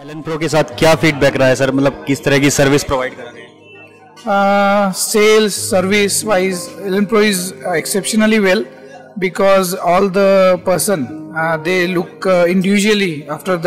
एलनप्रो के साथ क्या फीडबैक रहा है सर, मतलब किस तरह की सर्विस प्रोवाइड कर रहे हैं? Sales service wise, Elanpro is exceptionally well because all the person they look individually after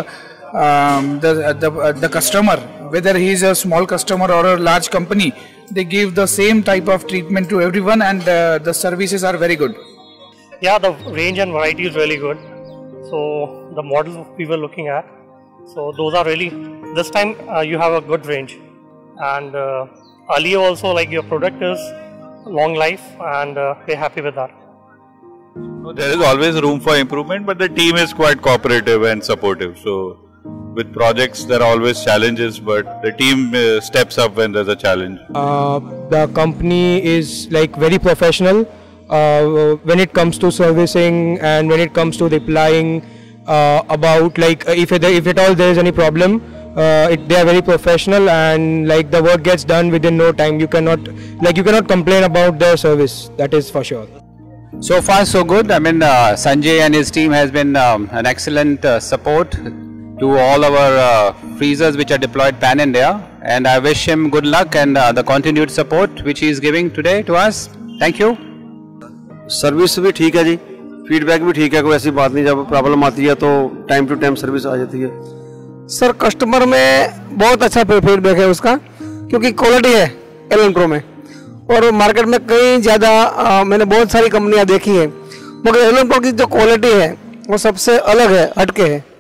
the customer, whether he is a small customer or a large company. They give the same type of treatment to everyone, and the services are very good. Yeah, the range and variety is really good. So the models we were looking at, so those are really, this time you have a good range, and earlier also, like, your product is long life, and we're happy with that. There is always room for improvement, but the team is quite cooperative and supportive. So with projects there are always challenges, but the team steps up when there's a challenge. The company is like very professional when it comes to servicing, and when it comes to replying about, like, if at all there is any problem, they are very professional, and like the work gets done within no time. You cannot complain about their service, that is for sure. So far so good. I mean, Sanjay and his team has been an excellent support to all our freezers which are deployed pan India, and I wish him good luck and the continued support which he is giving today to us. Thank you. Service भी ठीक है जी, feedback भी ठीक है, कोई ऐसी बात नहीं। जब प्रॉब्लम आती है तो टाइम टू टाइम सर्विस आ जाती है। सर, कस्टमर में बहुत अच्छा फीडबैक है उसका, क्योंकि क्वालिटी है एलनप्रो में, और मार्केट में कई ज़्यादा मैंने बहुत सारी कंपनियां देखी हैं, मगर एलनप्रो की जो क्वालिटी है वो सबसे अलग है, हटके है।